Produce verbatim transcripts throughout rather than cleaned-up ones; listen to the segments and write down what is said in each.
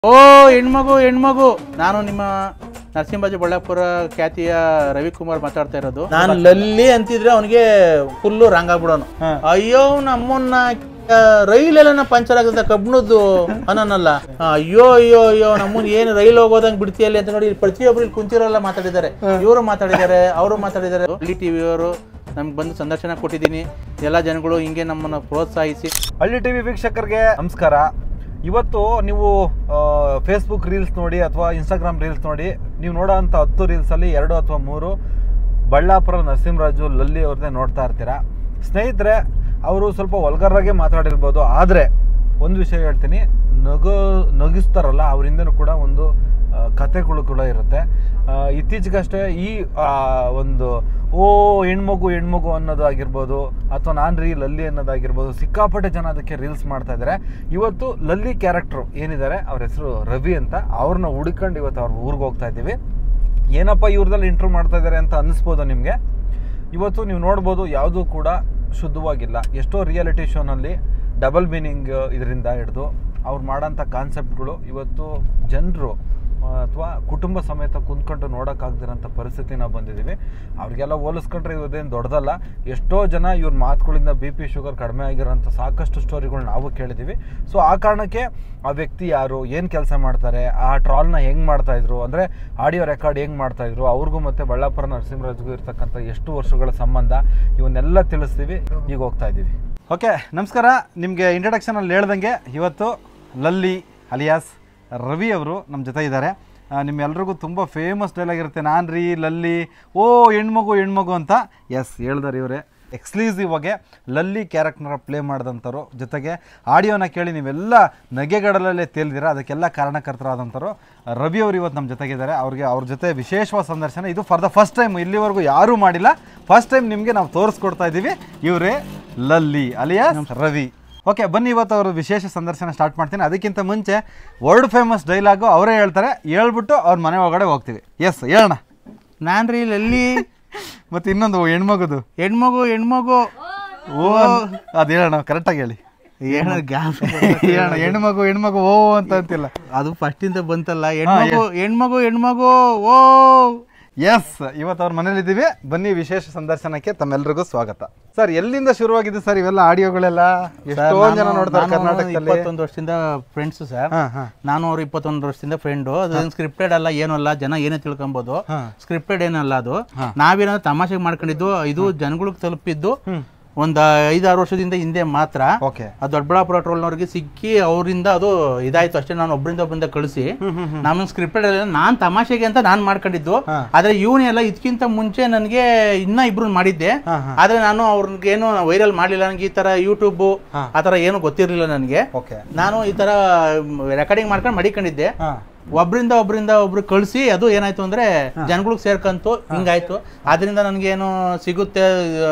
ಓ ಹೆಣ್ಮಗು ಹೆಣ್ಮಗು ನಾನು ನಿಮ್ಮ ನರಸಿಂಹರಾಜ ಬಳ್ಳಾಪುರ ಖ್ಯಾತಿಯ ರವಿಕುಮಾರ್ ಮಾತಾಡ್ತಾ ಇರೋದು. ನಾನು ಲಲ್ಲಿ ಅಂತಿದ್ರೆ ಅವನಿಗೆ ಫುಲ್ಲು ರಾಂಗ್ ಆಗ್ಬಿಡೋನು. ಅಯ್ಯೋ ನಮ್ಮನ್ನ ರೈಲೆಲ್ಲ ಪಂಚರ್ ಆಗದ ಕಬ್ಬಣದ್ದು ಅನ್ನಲ್ಲ. ಅಯ್ಯೋ ಅಯ್ಯೋ ಅಯ್ಯೋ ನಮ್ಮನ್ ಏನ್ ರೈಲ್ ಹೋಗೋದಂಗ್ ಬಿಡ್ತೀಯಲ್ಲಿ ಅಂತ ನೋಡಿ ಪ್ರತಿಯೊಬ್ರು ಇಲ್ಲಿ ಕುಂತಿರೋಲ್ಲ ಮಾತಾಡಿದ್ದಾರೆ. ಇವರು ಮಾತಾಡಿದ್ದಾರೆ, ಅವರು ಮಾತಾಡಿದ್ದಾರೆ. ಹಳ್ಳಿ ಟಿವಿ ಅವರು ನಮ್ಗೆ ಬಂದು ಸಂದರ್ಶನ ಕೊಟ್ಟಿದ್ದೀನಿ. ಎಲ್ಲ ಜನಗಳು ಹಿಂಗೆ ನಮ್ಮನ್ನ ಪ್ರೋತ್ಸಾಹಿಸಿ. ಹಳ್ಳಿ ಟಿವಿ ವೀಕ್ಷಕರಿಗೆ ನಮಸ್ಕಾರ. ಇವತ್ತು ನೀವು ಫೇಸ್ಬುಕ್ ರೀಲ್ಸ್ ನೋಡಿ ಅಥವಾ ಇನ್ಸ್ಟಾಗ್ರಾಮ್ ರೀಲ್ಸ್ ನೋಡಿ, ನೀವು ನೋಡೋ ಅಂಥ ಹತ್ತು ರೀಲ್ಸಲ್ಲಿ ಎರಡು ಅಥವಾ ಮೂರು ಬಳ್ಳಾಪುರ ನರಸಿಂಹರಾಜು ಲಲ್ಲಿ ಅವ್ರನ್ನೇ ನೋಡ್ತಾ ಇರ್ತೀರ. ಸ್ನೇಹಿತರೆ, ಅವರು ಸ್ವಲ್ಪ ವಲ್ಗರಾಗೆ ಮಾತಾಡಿರ್ಬೋದು, ಆದರೆ ಒಂದು ವಿಷಯ ಹೇಳ್ತೀನಿ, ನಗು ನಗಿಸ್ತಾರಲ್ಲ ಅವರಿಂದನೂ ಕೂಡ ಒಂದು ಕಥೆಗಳು ಕೂಡ ಇರುತ್ತೆ. ಇತ್ತೀಚೆಗಷ್ಟೇ ಈ ಒಂದು ಓ ಹೆಣ್ಮಗು ಹೆಣ್ಮಗು ಅನ್ನೋದು ಆಗಿರ್ಬೋದು ಅಥವಾ ನಾನು ರೀ ಲಲ್ಲಿ ಅನ್ನೋದಾಗಿರ್ಬೋದು, ಸಿಕ್ಕಾಪಟ್ಟೆ ಜನ ಅದಕ್ಕೆ ರೀಲ್ಸ್ ಮಾಡ್ತಾ ಇದ್ದಾರೆ. ಇವತ್ತು ಲಲ್ಲಿ ಕ್ಯಾರೆಕ್ಟ್ರು ಏನಿದ್ದಾರೆ ಅವ್ರ ಹೆಸರು ರವಿ ಅಂತ, ಅವ್ರನ್ನ ಹುಡ್ಕೊಂಡು ಇವತ್ತು ಅವ್ರ ಊರಿಗೆ ಹೋಗ್ತಾ ಇದ್ದೀವಿ. ಏನಪ್ಪ ಇವ್ರದಲ್ಲಿ ಇಂಟ್ರ್ಯೂ ಮಾಡ್ತಾ ಇದ್ದಾರೆ ಅಂತ ಅನ್ನಿಸ್ಬೋದು ನಿಮಗೆ. ಇವತ್ತು ನೀವು ನೋಡ್ಬೋದು, ಯಾವುದೂ ಕೂಡ ಶುದ್ಧವಾಗಿಲ್ಲ. ಎಷ್ಟೋ ರಿಯಾಲಿಟಿ ಶೋನಲ್ಲಿ ಡಬಲ್ ಮೀನಿಂಗ್ ಇದರಿಂದ ಹಿಡಿದು ಅವ್ರು ಮಾಡೋಂಥ ಕಾನ್ಸೆಪ್ಟ್ಗಳು ಇವತ್ತು ಜನರು ಅಥವಾ ಕುಟುಂಬ ಸಮೇತ ಕುಂತ್ಕೊಂಡು ನೋಡೋಕ್ಕಾಗ್ದಿರೋಂಥ ಪರಿಸ್ಥಿತಿ ನಾವು ಬಂದಿದ್ದೀವಿ. ಅವ್ರಿಗೆಲ್ಲ ಹೋಲಿಸ್ಕೊಂಡ್ರೆ ಇವ್ರದ್ದೇನು ದೊಡ್ಡದಲ್ಲ. ಎಷ್ಟೋ ಜನ ಇವ್ರ ಮಾತುಗಳಿಂದ ಬಿ ಪಿ ಶುಗರ್ ಕಡಿಮೆ ಆಗಿರೋಂಥ ಸಾಕಷ್ಟು ಸ್ಟೋರಿಗಳು ನಾವು ಕೇಳಿದ್ದೀವಿ. ಸೊ ಆ ಕಾರಣಕ್ಕೆ ಆ ವ್ಯಕ್ತಿ ಯಾರು, ಏನು ಕೆಲಸ ಮಾಡ್ತಾರೆ, ಆ ಟ್ರಾಲ್ನ ಹೆಂಗೆ ಮಾಡ್ತಾಯಿದ್ರು, ಅಂದರೆ ಆಡಿಯೋ ರೆಕಾರ್ಡ್ ಹೆಂಗೆ ಮಾಡ್ತಾಯಿದ್ರು, ಅವ್ರಿಗೂ ಮತ್ತು ಬಳ್ಳಾಪುರ ನರಸಿಂಹರಾಜ್ಗೂ ಇರ್ತಕ್ಕಂಥ ಎಷ್ಟು ವರ್ಷಗಳ ಸಂಬಂಧ, ಇವನ್ನೆಲ್ಲ ತಿಳಿಸ್ತೀವಿ. ಈಗ ಹೋಗ್ತಾ ಇದ್ದೀವಿ. ಓಕೆ, ನಮಸ್ಕಾರ. ನಿಮಗೆ ಇಂಟ್ರಡಕ್ಷನಲ್ಲಿ ಹೇಳ್ದಂಗೆ ಇವತ್ತು ಲಲ್ಲಿ ಅಲಿಯಾಸ್ ರವಿ ಅವರು ನಮ್ಮ ಜೊತೆ ಇದ್ದಾರೆ. ನಿಮ್ಮೆಲ್ರಿಗೂ ತುಂಬ ಫೇಮಸ್ ಡೈಲಾಗ್ ಇರುತ್ತೆ, ನಾನು ರೀ ಲಲ್ಲಿ ಓ ಹೆಣ್ಮಗು ಹೆಣ್ಮಗು ಅಂತ. ಎಸ್, ಹೇಳ್ದಾರೆ ಇವರೇ. ಎಕ್ಸ್ಕ್ಲೂಸಿವ್ ಆಗಿ ಲಲ್ಲಿ ಕ್ಯಾರೆಕ್ಟರ್ನ ಪ್ಲೇ ಮಾಡಿದಂಥವ್ರು, ಜೊತೆಗೆ ಆಡಿಯೋನ ಕೇಳಿ ನೀವೆಲ್ಲ ನಗೆಗಡಲಲ್ಲೇ ತೇಲಿದಿರ, ಅದಕ್ಕೆಲ್ಲ ಕಾರಣಕರ್ತರಾದಂಥವ್ರು ರವಿ ಅವರು ಇವತ್ತು ನಮ್ಮ ಜೊತೆಗಿದ್ದಾರೆ. ಅವ್ರಿಗೆ ಅವ್ರ ಜೊತೆ ವಿಶೇಷವಾದ ಸಂದರ್ಶನ ಇದು. ಫಾರ್ ದ ಫಸ್ಟ್ ಟೈಮ್, ಇಲ್ಲಿವರೆಗೂ ಯಾರೂ ಮಾಡಿಲ್ಲ, ಫಸ್ಟ್ ಟೈಮ್ ನಿಮಗೆ ನಾವು ತೋರಿಸ್ಕೊಡ್ತಾ ಇದ್ದೀವಿ. ಇವರೇ ಲಲ್ಲಿ ಅಲಿಯಾಸ್ ರವಿ. ಓಕೆ, ಬನ್ನಿ ಇವತ್ತು ಅವರು ವಿಶೇಷ ಸಂದರ್ಶನ ಸ್ಟಾರ್ಟ್ ಮಾಡ್ತೀನಿ. ಅದಕ್ಕಿಂತ ಮುಂಚೆ ವರ್ಲ್ಡ್ ಫೇಮಸ್ ಡೈಲಾಗು ಅವರೇ ಹೇಳ್ತಾರೆ, ಹೇಳ್ಬಿಟ್ಟು ಅವ್ರ ಮನೆ ಒಳಗಡೆ ಹೋಗ್ತೀವಿ. ಎಸ್, ಹೇಳೋಣ. ನಾನು ರೀ ಲಲ್ಲಿ ಮತ್ತು ಇನ್ನೊಂದು ಹೆಣ್ಮಗುದು ಹೆಣ್ಮಗು ಹೆಣ್ಮಗು ಓ ಅದು ಹೇಳೋಣ, ಕರೆಕ್ಟಾಗಿ ಹೇಳಿ. ಹೇಳೋಣ ಗ್ಯಾಪ್ ಹೇಳೋಣ. ಹೆಣ್ಮಗು ಹೆಣ್ಮಗು ಓ ಅಂತ ಅಂತಿಲ್ಲ, ಅದು ಫಸ್ಟಿಂದ ಬಂತಲ್ಲ. ಹೆಣ್ಮಗು ಹೆಣ್ಮಗು ಹೆಣ್ಮಗು ಓ. ಎಸ್, ಇವತ್ತು ಅವ್ರ ಮನೇಲಿದ್ದೀವಿ. ಬನ್ನಿ ವಿಶೇಷ ಸಂದರ್ಶನಕ್ಕೆ ತಮ್ಮೆಲ್ರಿಗೂ ಸ್ವಾಗತ. ಸರ್, ಎಲ್ಲಿಂದ ಶುರುವಾಗಿದೆ ಸರ್ ಇವೆಲ್ಲ ಆಡಿಯೋಗಳೆಲ್ಲ? ಎಷ್ಟೋ ಜನ ನೋಡ್ತಾರೆ ಕರ್ನಾಟಕದಲ್ಲಿ. ಇಪ್ಪತ್ತೊಂದು ವರ್ಷದಿಂದ ಫ್ರೆಂಡ್ಸ್ ಸರ್. ನಾನು ಅವ್ರು ಇಪ್ಪತ್ತೊಂದು ವರ್ಷದಿಂದ ಫ್ರೆಂಡು. ಅದೇನು ಸ್ಕ್ರಿಪ್ಟೆಡ್ ಅಲ್ಲ, ಏನೂ ಅಲ್ಲ, ಜನ ಏನೇ ತಿಳ್ಕೊಬೋದು. ಸ್ಕ್ರಿಪ್ಟೆಡ್ ಏನಲ್ಲ, ಅದು ನಾವೇನಾದ್ರು ತಮಾಷೆಗೆ ಮಾಡ್ಕೊಂಡಿದ್ದು. ಇದು ಜನಗಳಿಗೆ ತಲುಪಿದ್ದು ಒಂದ್ ಐದಾರು ವರ್ಷದಿಂದ ಹಿಂದೆ ಮಾತ್ರ. ಆ ದೊಡ್ಡಬಳ್ಳಾಪುರ ಟ್ರೋಲ್ನವ್ರಿಗೆ ಸಿಕ್ಕಿ ಅವರಿಂದ ಅದು ಇದಾಯ್ತು ಅಷ್ಟೇ. ನಾನು ಒಬ್ಬರಿಂದ ಒಬ್ಬರಿಂದ ಕಳಿಸಿ ನಮ್ಮ ಸ್ಕ್ರಿಪ್ಟೆಡ್ ಎಲ್ಲ ನಾನ್ ತಮಾಷೆಗೆ ಅಂತ ನಾನ್ ಮಾಡ್ಕೊಂಡಿದ್ದು. ಆದ್ರೆ ಇವನೆಲ್ಲ ಇದಕ್ಕಿಂತ ಮುಂಚೆ ನನ್ಗೆ ಇನ್ನ ಇಬ್ರು ಮಾಡಿದ್ದೆ. ಆದ್ರೆ ನಾನು ಅವ್ರಿಗೇನು ವೈರಲ್ ಮಾಡ್ಲಿಲ್ಲ. ನನಗೆ ಈ ತರ ಯೂಟ್ಯೂಬ್ ಆತರ ಏನು ಗೊತ್ತಿರ್ಲಿಲ್ಲ ನನಗೆ. ನಾನು ಈ ತರ ರೆಕಾರ್ಡಿಂಗ್ ಮಾಡ್ಕೊಂಡು ಮಡಿಕೊಂಡಿದ್ದೆ. ಒಬ್ರಿಂದ ಒಬ್ರಿಂದ ಒಬ್ರು ಕಳಿಸಿ ಅದು ಏನಾಯ್ತು ಅಂದ್ರೆ ಜನಗಳಿಗೆ ಸೇರ್ಕಂತು, ಹಿಂಗಾಯ್ತು. ಆದ್ರಿಂದ ನನ್ಗೇನು ಸಿಗುತ್ತೆ,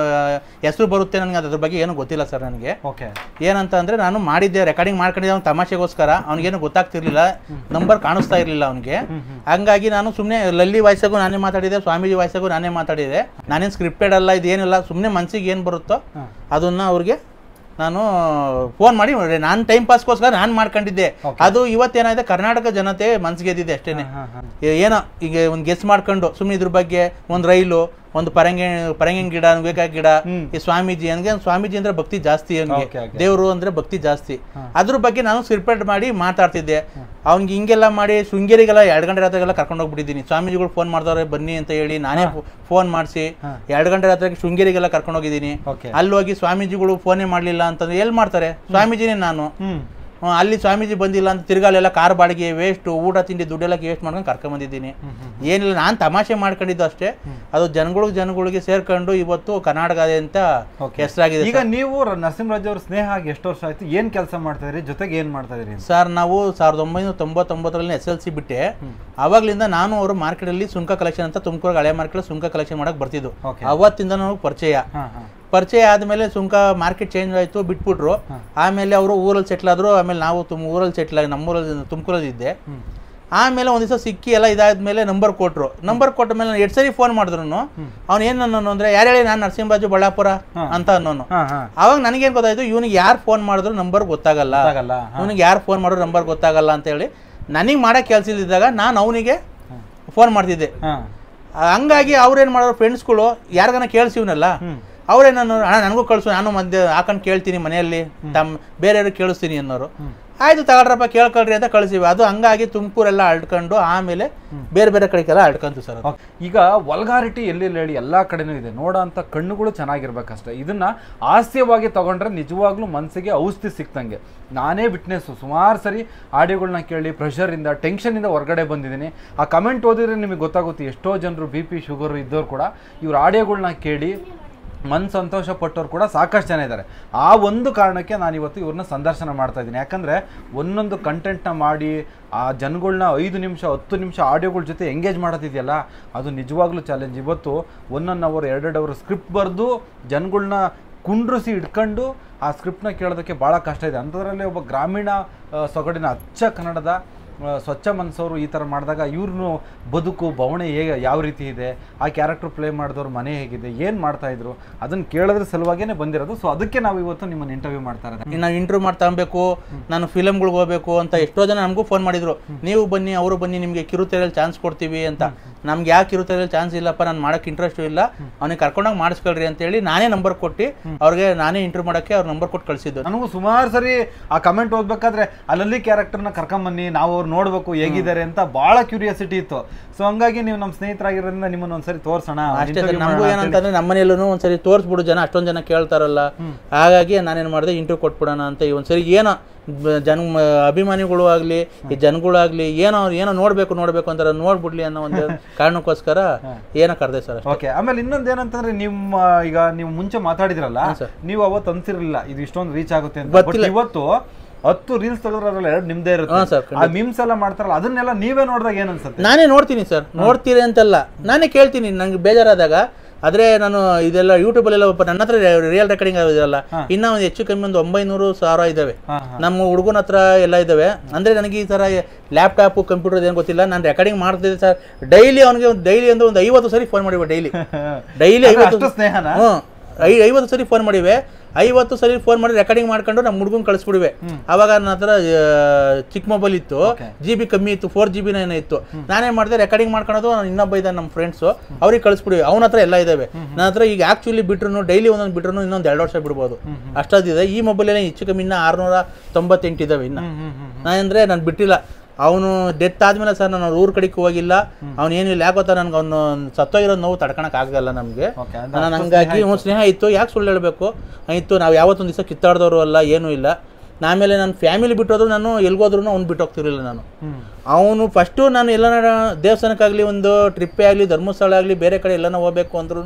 ಹೆಸರು ಬರುತ್ತೆ, ನನ್ಗೆ ಅದ್ರ ಬಗ್ಗೆ ಏನು ಗೊತ್ತಿಲ್ಲ ಸರ್ ನನಗೆ. ಏನಂತ ಅಂದ್ರೆ ನಾನು ಮಾಡಿದ್ದೆ, ರೆಕಾರ್ಡಿಂಗ್ ಮಾಡ್ಕೊಂಡಿದ್ದೆ ಅವ್ನು ತಮಾಷೆಗೋಸ್ಕರ. ಅವ್ನಿಗೇನು ಗೊತ್ತಾಗ್ತಿರ್ಲಿಲ್ಲ, ನಂಬರ್ ಕಾಣಿಸ್ತಾ ಇರ್ಲಿಲ್ಲ ಅವನಿಗೆ. ಹಂಗಾಗಿ ನಾನು ಸುಮ್ಮನೆ ಲಲ್ಲಿ ವಾಯ್ಸಾಗೂ ನಾನೇ ಮಾತಾಡಿದೆ, ಸ್ವಾಮೀಜಿ ವಾಯ್ಸಾಗೂ ನಾನೇ ಮಾತಾಡಿದೆ. ನಾನೇನು ಸ್ಕ್ರಿಪ್ಟೆಡ್ ಅಲ್ಲ, ಇದೇನಿಲ್ಲ, ಸುಮ್ಮನೆ ಮನ್ಸಿಗೆ ಏನು ಬರುತ್ತೋ ಅದನ್ನ ಅವ್ರಿಗೆ ನಾನು ಫೋನ್ ಮಾಡಿ ನಾನು ಟೈಮ್ ಪಾಸ್ಗೋಸ್ಕರ ನಾನು ಮಾಡ್ಕೊಂಡಿದ್ದೆ. ಅದು ಇವತ್ತೇನಾಗಿದೆ, ಕರ್ನಾಟಕ ಜನತೆ ಮನ್ಸಿಗೆ ಎದ್ದಿದೆ ಅಷ್ಟೇನೆ. ಏನೋ ಈಗ ಒಂದು ಗೆಸ್ ಮಾಡ್ಕೊಂಡು ಸುಮ್ಮನೆ ಇದ್ರ ಬಗ್ಗೆ ಒಂದು ರೈಲು, ಒಂದು ಪರಂಗಿ ಪರಂಗಿನ ಗಿಡ, ನುಗ್ಗೆಕಾಯಿ ಗಿಡ, ಈ ಸ್ವಾಮೀಜಿ, ನನಗೆ ಸ್ವಾಮೀಜಿ ಅಂದ್ರೆ ಭಕ್ತಿ ಜಾಸ್ತಿ, ಅವನಿಗೆ ದೇವರು ಅಂದ್ರೆ ಭಕ್ತಿ ಜಾಸ್ತಿ. ಅದ್ರ ಬಗ್ಗೆ ನಾನು ಸ್ಕ್ರಿಪ್ಟೆಡ್ ಮಾಡಿ ಮಾತಾಡ್ತಿದ್ದೆ. ಅವ್ನಿಗೆ ಹಿಂಗೆಲ್ಲ ಮಾಡಿ ಶೃಂಗೇರಿಗೆಲ್ಲ ಎರಡು ಗಂಟೆ ರಾತ್ರಿಗೆಲ್ಲ ಕರ್ಕೊಂಡು ಹೋಗ್ಬಿಟ್ಟಿದ್ದೀನಿ. ಸ್ವಾಮೀಜಿಗಳು ಫೋನ್ ಮಾಡ್ದವ್ರೆ ಬನ್ನಿ ಅಂತ ಹೇಳಿ ನಾನೇ ಫೋನ್ ಮಾಡಿಸಿ ಎರಡು ಗಂಟೆ ರಾತ್ರಿಗೆ ಶೃಂಗೇರಿಗೆಲ್ಲ ಕರ್ಕೊಂಡು ಹೋಗಿದ್ದೀನಿ. ಅಲ್ಲಿ ಹೋಗಿ ಸ್ವಾಮೀಜಿಗಳು ಫೋನೇ ಮಾಡ್ಲಿಲ್ಲ ಅಂತಂದ್ರೆ ಎಲ್ಲಿ ಮಾಡ್ತಾರೆ, ಸ್ವಾಮೀಜಿನೇ ನಾನು. ಅಲ್ಲಿ ಸ್ವಾಮೀಜಿ ಬಂದಿಲ್ಲ ಅಂತ ತಿರ್ಗಾಲೆಲ್ಲ ಕಾರ್ ಬಾಡಿಗೆ ವೇಸ್ಟ್, ಊಟ ತಿಂಡಿ ದುಡ್ಡೆಲ್ಲ ವೇಸ್ಟ್ ಮಾಡ್ಕೊಂಡು ಕರ್ಕೊಂಡ್ ಬಂದಿದ್ದೀನಿ. ಏನಿಲ್ಲ, ನಾನು ತಮಾಷೆ ಮಾಡ್ಕೊಂಡಿದ್ದು ಅಷ್ಟೇ. ಅದು ಜನಗಳಿಗೆ ಜನಗಳಿಗೆ ಸೇರ್ಕೊಂಡು ಇವತ್ತು ಕರ್ನಾಟಕದಾದ್ಯಂತ ಹೆಸರಾಗಿದೆ. ಈಗ ನೀವು ನರಸಿಂಹರಾಜ್ ಅವ್ರ ಸ್ನೇಹ ಆಗಿ ಎಷ್ಟು ವರ್ಷ ಆಯ್ತು? ಏನ್ ಕೆಲಸ ಮಾಡ್ತಾ ಇದ್ರಿ, ಜೊತೆಗೆ ಏನ್ ಮಾಡ್ತಾ ಇದ್ರಿ ಸರ್? ನಾವು ಸಾವಿರದ ಒಂಬೈನೂರ ತೊಂಬತ್ತೊಂಬತ್ತರಲ್ಲಿ ಎಸ್ ಎಲ್ ಸಿ ಬಿಟ್ಟೆ. ಅವಾಗ್ಲಿಂದ ನಾನು ಅವರು ಮಾರ್ಕೆಟ್ ಅಲ್ಲಿ ಸುಂಕ ಕಲೆಕ್ಷನ್ ಅಂತ ತುಮಕೂರು ಹಳೆ ಮಾರ್ಕೆಟ್ ಸುಂಕ ಕಲೆಕ್ಷನ್ ಮಾಡಕ್ ಬರ್ತಿದ್ದು. ಅವತ್ತಿಂದ ನನಗೆ ಪರಿಚಯ ಪರಿಚಯ ಆದಮೇಲೆ ಸುಂಕ ಮಾರ್ಕೆಟ್ ಚೇಂಜ್ ಆಯಿತು, ಬಿಟ್ಬಿಟ್ರು. ಆಮೇಲೆ ಅವರು ಊರಲ್ಲಿ ಸೆಟ್ಲ್ ಆದರು. ಆಮೇಲೆ ನಾವು ತುಮ್ ಊರಲ್ಲಿ ಸೆಟ್ಲ್ ಆಗಿ ನಮ್ಮೂರಲ್ಲಿ ತುಮಕೂರಲ್ಲಿ ಇದ್ದೆ. ಆಮೇಲೆ ಒಂದು ದಿವಸ ಸಿಕ್ಕಿ ಎಲ್ಲ ಇದಾದ್ಮೇಲೆ ನಂಬರ್ ಕೊಟ್ಟರು. ನಂಬರ್ ಕೊಟ್ಟ ಮೇಲೆ ನಾನು ಎರಡು ಸರಿ ಫೋನ್ ಮಾಡಿದ್ರು. ಅವ್ನು ಏನು ಅನ್ನೋನು ಅಂದರೆ, ಯಾರು ಹೇಳಿ, ನಾನು ನರಸಿಂಹರಾಜು ಬಳ್ಳಾಪುರ ಅಂತ ಅನ್ನೋನು. ಅವಾಗ ನನಗೇನು ಗೊತ್ತಾಯಿತು, ಇವನಿಗೆ ಯಾರು ಫೋನ್ ಮಾಡಿದ್ರು ನಂಬರ್ ಗೊತ್ತಾಗಲ್ಲ, ಇವನಿಗೆ ಯಾರು ಫೋನ್ ಮಾಡಿದ್ರು ನಂಬರ್ ಗೊತ್ತಾಗಲ್ಲ ಅಂತ ಹೇಳಿ ನನಗೆ ಮಾಡೋಕ್ಕೆ ಕೆಲಸ ಇದ್ದಾಗ ನಾನು ಅವನಿಗೆ ಫೋನ್ ಮಾಡ್ತಿದ್ದೆ. ಹಂಗಾಗಿ ಅವ್ರೇನು ಮಾಡೋರು ಫ್ರೆಂಡ್ಸ್ಗಳು ಯಾರಿಗಾನ ಕೇಳಿಸಿವ್ನಲ್ಲ ಅವರೇ ನಾನು ಅಣ್ಣ ನನಗೂ ಕಳಿಸು, ನಾನು ಮಧ್ಯೆ ಹಾಕೊಂಡು ಕೇಳ್ತೀನಿ ಮನೆಯಲ್ಲಿ, ತಮ್ಮ ಬೇರೆಯವ್ರಿಗೆ ಕೇಳಿಸ್ತೀನಿ ಅನ್ನೋರು. ಆಯ್ತು ತಗೊಳ್ರಪ್ಪ ಕೇಳ್ಕೊಳ್ರಿ ಅಂತ ಕಳಿಸಿವಿ. ಅದು ಹಂಗಾಗಿ ತುಮಕೂರೆಲ್ಲ ಅಳ್ಕೊಂಡು ಆಮೇಲೆ ಬೇರೆ ಬೇರೆ ಕಡೆಗೆಲ್ಲ ಅಳ್ಕೊಂತು ಸರ್. ಈಗ ವಲ್ಗಾರಿಟಿ ಎಲ್ಲೆಲ್ಲಿ ಹೇಳಿ ಎಲ್ಲ ಕಡೆನೂ ಇದೆ, ನೋಡೋ ಅಂತ ಕಣ್ಣುಗಳು ಚೆನ್ನಾಗಿರ್ಬೇಕಷ್ಟೇ. ಇದನ್ನ ಹಾಸ್ಯವಾಗಿ ತಗೊಂಡ್ರೆ ನಿಜವಾಗ್ಲೂ ಮನಸ್ಸಿಗೆ ಔಷಧಿ ಸಿಕ್ತಂಗೆ. ನಾನೇ ವಿಟ್ನೆಸ್ಸು, ಸುಮಾರು ಸರಿ ಆಡಿಯೋಗಳನ್ನ ಕೇಳಿ ಪ್ರೆಷರಿಂದ ಟೆನ್ಷನಿಂದ ಹೊರಗಡೆ ಬಂದಿದ್ದೀನಿ. ಆ ಕಮೆಂಟ್ ಓದಿದ್ರೆ ನಿಮಗೆ ಗೊತ್ತಾಗುತ್ತೆ ಎಷ್ಟೋ ಜನರು ಬಿ ಪಿ ಶುಗರ್ ಇದ್ದವ್ರು ಕೂಡ ಇವ್ರ ಆಡಿಯೋಗಳನ್ನ ಕೇಳಿ ಮನ್ ಸಂತೋಷ ಪಟ್ಟವ್ರು ಕೂಡ ಸಾಕಷ್ಟು ಜನ ಇದ್ದಾರೆ. ಆ ಒಂದು ಕಾರಣಕ್ಕೆ ನಾನು ಇವತ್ತು ಇವ್ರನ್ನ ಸಂದರ್ಶನ ಮಾಡ್ತಾ ಇದ್ದೀನಿ. ಯಾಕಂದರೆ ಒಂದೊಂದು ಕಂಟೆಂಟ್ನ ಮಾಡಿ ಆ ಜನಗಳನ್ನ ಐದು ನಿಮಿಷ ಹತ್ತು ನಿಮಿಷ ಆಡಿಯೋಗಳ ಜೊತೆ ಎಂಗೇಜ್ ಮಾಡೋದಿದೆಯಲ್ಲ, ಅದು ನಿಜವಾಗ್ಲೂ ಚಾಲೆಂಜ್. ಇವತ್ತು ಒನ್ ಒನ್ ಅವರ್ ಎರಡೆರಡು ಅವರ್ ಸ್ಕ್ರಿಪ್ಟ್ ಬರೆದು ಜನಗಳನ್ನ ಕುಂಡ್ರಿಸಿ ಇಟ್ಕೊಂಡು ಆ ಸ್ಕ್ರಿಪ್ಟ್ನ ಕೇಳೋದಕ್ಕೆ ಭಾಳ ಕಷ್ಟ ಇದೆ. ಅಂಥದ್ರಲ್ಲಿ ಒಬ್ಬ ಗ್ರಾಮೀಣ ಸೊಗಡಿನ ಅಚ್ಚ ಕನ್ನಡದ ಸ್ವಚ್ಛ ಮನಸ್ಸವರು ಈ ಥರ ಮಾಡಿದಾಗ ಇವ್ರನ್ನು ಬದುಕು ಬವಣೆ ಹೇಗೆ ಯಾವ ರೀತಿ ಇದೆ, ಆ ಕ್ಯಾರೆಕ್ಟರ್ ಪ್ಲೇ ಮಾಡಿದವ್ರ ಮನೆ ಹೇಗಿದೆ, ಏನು ಮಾಡ್ತಾಯಿದ್ರು, ಅದನ್ನು ಕೇಳೋದ್ರ ಸಲುವಾಗಿಯೇ ಬಂದಿರೋದು. ಸೊ ಅದಕ್ಕೆ ನಾವು ಇವತ್ತು ನಿಮ್ಮನ್ನು ಇಂಟರ್ವ್ಯೂ ಮಾಡ್ತಾ ಇರೋದು. ನಾವು ಇಂಟರ್ವ್ಯೂ ಮಾಡ್ತಾ ಹೋಗಬೇಕು, ನಾನು ಫಿಲಮ್ಗಳಿಗೆ ಹೋಗಬೇಕು ಅಂತ ಎಷ್ಟೋ ಜನ ನಮಗೂ ಫೋನ್ ಮಾಡಿದ್ರು, ನೀವು ಬನ್ನಿ ಅವರು ಬನ್ನಿ ನಿಮಗೆ ಕಿರುತೆರೆಯಲ್ಲಿ ಚಾನ್ಸ್ ಕೊಡ್ತೀವಿ ಅಂತ. ನಮ್ಗೆ ಯಾವ ಕಿರುತೆರೆಯಲ್ಲಿ ಚಾನ್ಸ್ ಇಲ್ಲಪ್ಪ, ನಾನು ಮಾಡೋಕ್ಕೆ ಇಂಟ್ರೆಸ್ಟು ಇಲ್ಲ, ಅವ್ನಿಗೆ ಕರ್ಕೊಂಡೋಗಿ ಮಾಡಿಸ್ಕೊಳ್ರಿ ಅಂತೇಳಿ ನಾನೇ ನಂಬರ್ ಕೊಟ್ಟು ಅವ್ರಿಗೆ ನಾನೇ ಇಂಟರ್ವ್ಯೂ ಮಾಡೋಕ್ಕೆ ಅವ್ರ ನಂಬರ್ ಕೊಟ್ಟು ಕಳಿಸಿದ್ದು. ನನಗೂ ಸುಮಾರು ಸರಿ ಆ ಕಮೆಂಟ್ ಓದ್ಬೇಕಾದ್ರೆ ಅಲ್ಲಲ್ಲಿ ಕ್ಯಾರೆಕ್ಟರ್ನ ಕರ್ಕೊಂಬನ್ನಿ, ನಾವು ಅವ್ರು ನೋಡ್ಬೇಕು ಹೇಗಿದ್ದಾರೆ ಅಂತ ಭಾಳ ಕ್ಯೂರಿಯಾಸಿಟಿ ಇತ್ತು. ಸೊ ಹಂಗಾಗಿ ನೀವು ನಮ್ಮ ಸ್ನೇಹಿತರಾಗಿರೋದ್ರಿಂದ ನಿಮ್ಮನ್ನು ಒಂದ್ಸರಿ ತೋರ್ಸೋಣ ಅಷ್ಟೇ. ನಮಗೂ ಏನಂತಂದ್ರೆ ನಮ್ಮ ಮನೆಯಲ್ಲೂ ಒಂದ್ಸರಿ ತೋರಿಸ್ಬಿಡು, ಜನ ಅಷ್ಟೊಂದು ಜನ ಕೇಳ್ತಾರಲ್ಲ, ಹಾಗಾಗಿ ನಾನೇನು ಮಾಡಿದೆ ಇಂಟರ್ವ್ಯೂ ಕೊಟ್ಬಿಡೋಣ ಅಂತ. ಈ ಒಂದ್ಸರಿ ಏನೋ ಜನ ಅಭಿಮಾನಿಗಳು ಆಗಲಿ ಈ ಜನಗಳಾಗಲಿ ಏನೋ ಏನೋ ನೋಡಬೇಕು ನೋಡಬೇಕು ಅಂತಾರೆ, ನೋಡ್ಬಿಡ್ಲಿ ಅನ್ನೋ ಒಂದು ಕಾರಣಕ್ಕೋಸ್ಕರ ಏನೋ ಕರೆದೆ ಸರ್. ಓಕೆ. ಆಮೇಲೆ ಇನ್ನೊಂದು ಏನಂತಂದ್ರೆ ನಿಮ್ಮ ಈಗ ನೀವು ಮುಂಚೆ ಮಾತಾಡಿದ್ರಲ್ಲ, ನೀವು ಅವತ್ತು ಅನ್ಸಿರಲಿಲ್ಲ ಇದು ಇಷ್ಟೊಂದು ರೀಚ್ ಆಗುತ್ತೆ ಅಂತ. ಇವತ್ತು ಹತ್ತು ರೀಲ್ಸ್ ತೆಗೆದ್ರಲ್ಲಿ ಎರಡು ನಿಮ್ದೇ ಇರುತ್ತೆ. ಆ ಮೀಮ್ಸ್ ಎಲ್ಲ ಮಾಡ್ತಾರಲ್ಲ ಅದನ್ನೆಲ್ಲ ನೀವೇ ನೋಡಿದಾಗ ಏನ್ ಅನ್ಸುತ್ತೆ? ನಾನೇ ನೋಡ್ತೀನಿ ಸರ್, ನೋಡ್ತೀರಿ ಅಂತಲ್ಲ, ನಾನೇ ಕೇಳ್ತೀನಿ ನಂಗೆ ಬೇಜಾರಾದಾಗ. ಆದ್ರೆ ನಾನು ಇದೆಲ್ಲ ಯೂಟ್ಯೂಬಲ್ಲೆಲ್ಲ ನನ್ನ ಹತ್ರ ರಿಯಲ್ ರೆಕಾರ್ಡಿಂಗ್ ಆಗಿದೆಯಲ್ಲ, ಇನ್ನೂ ಒಂದು ಹೆಚ್ಚು ಕಮ್ಮಿ ಒಂದು ಒಂಬೈನೂರು ಸಾವಿರ ಇದಾವೆ ನಮ್ಮ ಹುಡುಗನ ಹತ್ರ ಎಲ್ಲ ಇದಾವೆ. ಅಂದ್ರೆ ನನಗೆ ಈ ತರ ಲ್ಯಾಪ್ಟಾಪ್ ಕಂಪ್ಯೂಟರ್ ಏನು ಗೊತ್ತಿಲ್ಲ, ನಾನು ರೆಕಾರ್ಡಿಂಗ್ ಮಾಡ್ತಿದ್ದೆ ಸರ್. ಡೈಲಿ ಅವನಿಗೆ ಡೈಲಿ ಅಂದ್ರೆ ಒಂದು ಐವತ್ತು ಸರಿ ಫೋನ್ ಮಾಡಿವೆ, ಡೈಲಿ ಡೈಲಿ ಐವತ್ತು ಸ್ನೇಹನ ಹ್ಞೂ ಐ ಐವತ್ತು ಸರಿ ಫೋನ್ ಮಾಡಿವೆ. ಐವತ್ತು ಸರಿ ಫೋನ್ ಮಾಡಿ ರೆಕಾರ್ಡಿಂಗ್ ಮಾಡ್ಕೊಂಡು ನಮ್ಮ ಹುಡುಗನ್ ಕಳಿಸ್ಬಿಡುವೆ. ಅವಾಗ ನನ್ನ ಹತ್ರ ಚಿಕ್ಕ ಮೊಬೈಲ್ ಇತ್ತು, ಜಿ ಬಿ ಕಮ್ಮಿ ಇತ್ತು, ಫೋರ್ ಜಿ ಬಿನ ಏನೋ ಇತ್ತು. ನಾನೇ ಮಾಡಿದೆ ರೆಕಾರ್ಡಿಂಗ್ ಮಾಡ್ಕೊಳೋದು. ಇನ್ನೊಬ್ಬ ಇದ್ದಾನೆ ನಮ್ಮ ಫ್ರೆಂಡ್ಸು, ಅವ್ರಿಗೆ ಕಳಿಸ್ಬಿಡುವೆ. ಅವನ ಹತ್ರ ಎಲ್ಲ ಇದಾವೆ. ನನ್ನ ಹತ್ರ ಈಗ ಆಕ್ಚುಲಿ ಬಿಟ್ರು ಡೈಲಿ ಒಂದೊಂದು ಬಿಟ್ರು ಇನ್ನೊಂದು ಎರಡು ವರ್ಷ ಬಿಡ್ಬೋದು, ಅಷ್ಟೊಂದಿದೆ. ಈ ಮೊಬೈಲ್ ಹೆಚ್ಚು ಕಮ್ಮಿ ಇನ್ನ ಆರ್ನೂರ ತೊಂಬತ್ತೆಂಟು ಇದಾವೆ ಇನ್ನು. ನಾನಂದ್ರೆ ನಾನು ಬಿಟ್ಟಿಲ್ಲ. ಅವನು ಡೆತ್ ಆದ್ಮೇಲೆ ಸರ್ ನಾನು ಊರ್ ಕಡೆಗೆ ಹೋಗಿಲ್ಲ, ಅವ್ನೇನಿಲ್ಲ. ಯಾಕೋತ ನನ್ಗೆ ಅವನು ಸತ್ತೋಗಿರೋ ನೋವು ತಡ್ಕೊಳಕ್ ಆಗಲ್ಲ ನಮ್ಗೆ. ನಾನು ಹಂಗಾಗಿ ಅವ್ನು ಸ್ನೇಹ ಇತ್ತು, ಯಾಕೆ ಸುಳ್ಳು ಹೇಳ್ಬೇಕು ಇತ್ತು. ನಾವು ಯಾವತ್ತೊಂದು ದಿವಸ ಕಿತ್ತಾಡ್ದವರು ಅಲ್ಲ, ಏನೂ ಇಲ್ಲ. ಆಮೇಲೆ ನನ್ನ ಫ್ಯಾಮಿಲಿ ಬಿಟ್ಟೋದ್ರು ನಾನು ಎಲ್ಗೋದ್ರೂ ಅವ್ನು ಬಿಟ್ಟು ಹೋಗ್ತಿರ್ಲಿಲ್ಲ ನಾನು. ಅವನು ಫಸ್ಟು ನಾನು ಎಲ್ಲ ದೇವಸ್ಥಾನಕ್ಕಾಗಲಿ ಒಂದು ಟ್ರಿಪ್ಪೇ ಆಗಲಿ ಧರ್ಮಸ್ಥಳ ಆಗಲಿ ಬೇರೆ ಕಡೆ ಎಲ್ಲನ ಹೋಗ್ಬೇಕು ಅಂದ್ರೂ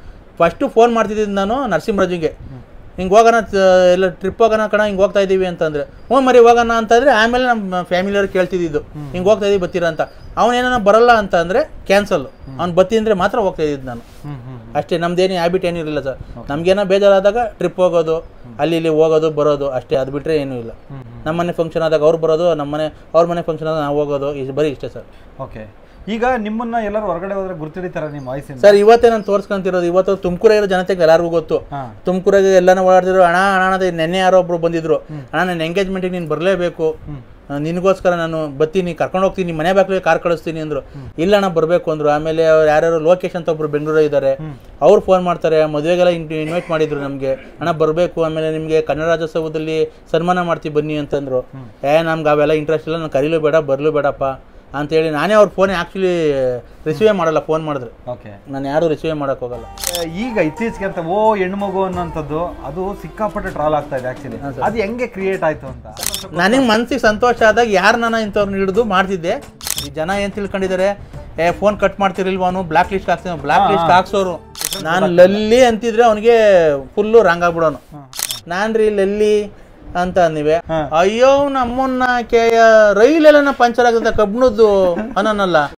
ಫಸ್ಟು ಫೋನ್ ಮಾಡ್ತಿದ್ದಿದ್ದು ನಾನು ನರಸಿಂಹರಾಜುಗೆ. ಹಿಂಗೆ ಹೋಗೋಣ ಎಲ್ಲ ಟ್ರಿಪ್ ಹೋಗೋಣ ಕಣ, ಹಿಂಗೆ ಹೋಗ್ತಾ ಇದ್ದೀವಿ ಅಂತಂದರೆ ಹ್ಞೂ ಮರಿ ಹೋಗೋಣ ಅಂತಂದರೆ ಆಮೇಲೆ ನಮ್ಮ ಫ್ಯಾಮಿಲಿಯವ್ರು ಕೇಳ್ತಿದ್ದು ಹಿಂಗೆ ಹೋಗ್ತಾ ಇದೀವಿ ಬರ್ತೀರಾ ಅಂತ. ಅವನೇನೋ ಬರಲ್ಲ ಅಂತ ಅಂದರೆ ಕ್ಯಾನ್ಸಲ್, ಅವ್ನು ಬತ್ತಿ ಅಂದರೆ ಮಾತ್ರ ಹೋಗ್ತಾ ಇದ್ದಿದ್ದು ನಾನು ಅಷ್ಟೇ. ನಮ್ದೇನು ಹ್ಯಾಬಿಟ್ ಏನಿರಲಿಲ್ಲ ಸರ್. ನಮಗೇನೋ ಬೇಜಾರಾದಾಗ ಟ್ರಿಪ್ ಹೋಗೋದು, ಅಲ್ಲಿ ಇಲ್ಲಿ ಹೋಗೋದು ಬರೋದು ಅಷ್ಟೇ, ಅದು ಬಿಟ್ಟರೆ ಏನೂ ಇಲ್ಲ. ನಮ್ಮನೆ ಫಂಕ್ಷನ್ ಆದಾಗ ಅವ್ರು ಬರೋದು, ನಮ್ಮನೆ ಅವ್ರ ಮನೆ ಫಂಕ್ಷನ್ ಆದಾಗ ನಾವು ಹೋಗೋದು, ಇದು ಬರೀ ಇಷ್ಟೇ ಸರ್. ಓಕೆ. ಈಗ ನಿಮ್ಮನ್ನ ಎಲ್ಲರೂ ಹೊರಗಡೆ ಹೋದ್ರೆ ಗುರ್ತಿಡಿತಾರ ನಿಮ್ಮ ವಾಯ್ಸ್ ಸರ್? ಇವತ್ತೇ ನಾನು ತೋರಿಸ್ಕೊಂತಿರೋದು. ಇವತ್ತು ತುಮಕೂರಾಗಿರೋ ಜನತೆಗೆ ಎಲ್ಲರಿಗೂ ಗೊತ್ತು. ತುಮಕೂರಾಗ ಎಲ್ಲಾನು ಓಡಾಡ್ತಿದ್ರು. ಅಣ್ಣ ಅಣ್ಣ ನೆನ್ನೆ ಯಾರೋ ಒಬ್ರು ಬಂದಿದ್ರು, ಅಣ್ಣ ನನ್ನ ಎಂಗೇಜ್ಮೆಂಟಿಗೆ ನೀನು ಬರಲೇಬೇಕು, ನಿನಗೋಸ್ಕರ ನಾನು ಬರ್ತೀನಿ, ಕರ್ಕೊಂಡು ಹೋಗ್ತೀನಿ, ಮನೆ ಬಾಗಿಲಿಗೆ ಕಾರ್ ಕಳಿಸ್ತೀನಿ ಅಂದ್ರು. ಇಲ್ಲ ಅಣ್ಣ ಬರಬೇಕು ಅಂದ್ರು. ಆಮೇಲೆ ಅವ್ರು ಯಾರ್ಯಾರು ಲೋಕೇಶ್ ಅಂತ ಒಬ್ರು ಬೆಂಗಳೂರು ಇದ್ದಾರೆ, ಅವ್ರು ಫೋನ್ ಮಾಡ್ತಾರೆ. ಮದುವೆಗೆಲ್ಲ ಇನ್ವೈಟ್ ಮಾಡಿದ್ರು ನಮಗೆ, ಅಣ್ಣ ಬರಬೇಕು, ಆಮೇಲೆ ನಿಮಗೆ ಕನ್ನಡ ರಾಜ್ಯೋತ್ಸವದಲ್ಲಿ ಸನ್ಮಾನ ಮಾಡ್ತೀವಿ ಬನ್ನಿ ಅಂತಂದ್ರು. ಏ ನಮ್ಗೆ ಅವೆಲ್ಲ ಇಂಟ್ರೆಸ್ಟ್ ಇಲ್ಲ, ನಾನು ಕರೀಲೂ ಬೇಡ ಬರಲೂ ಬೇಡಪ್ಪ ಅಂತೇಳಿ ನಾನೇ ಅವ್ರ ಫೋನ್ ಆ್ಯಕ್ಚುಲಿ ರಿಸೀವೇ ಮಾಡಲ್ಲ. ಫೋನ್ ಮಾಡಿದ್ರೆ ಓಕೆ, ನಾನು ಯಾರು ರಿಸೀವೇ ಮಾಡೋಕೆ ಹೋಗಲ್ಲ. ಈಗ ಇತ್ತೀಚೆಗೆ ಅಂತ ಓ ಹೆಣ್ಣು ಮಗು ಅನ್ನೋಂಥದ್ದು ಅದು ಸಿಕ್ಕಾಪಟ್ಟೆ ಟ್ರಾಲ್ ಆಗ್ತಾ ಇದೆ. ಆ್ಯಕ್ಚುಲಿ ಅದು ಹೆಂಗೆ ಕ್ರಿಯೇಟ್ ಆಯಿತು ಅಂತ ನನಗೆ ಮನಸ್ಸಿಗೆ ಸಂತೋಷ ಆದಾಗ ಯಾರು ನಾನು ಇಂಥವ್ರನ್ನ ಹಿಡಿದು ಮಾಡ್ತಿದ್ದೆ. ಈ ಜನ ಏನು ತಿಳ್ಕೊಂಡಿದ್ದಾರೆ, ಏ ಫೋನ್ ಕಟ್ ಮಾಡ್ತಿರಲ್ವ ಅವನು ಬ್ಲ್ಯಾಕ್ ಲಿಸ್ಟ್ ಹಾಕ್ತೀನಿ, ಬ್ಲ್ಯಾಕ್ ಲಿಸ್ಟ್ ಹಾಕ್ಸೋರು. ನಾನು ಲಲ್ಲಿ ಅಂತಿದ್ರೆ ಅವನಿಗೆ ಫುಲ್ಲು ರಾಂಗ್ ಆಗ್ಬಿಡೋನು. ನಾನು ರೀ ಲಲ್ಲಿ ಅಂತ ಅಂದಿವೆ. ಅಯ್ಯೋ ನಮ್ಮನ್ನ ರೈಲೆಲ್ಲ ಪಂಚರ್ ಆಗದ ಕಬ್ಬಣದ್ದು ಅನ್ನೋನಲ್ಲ.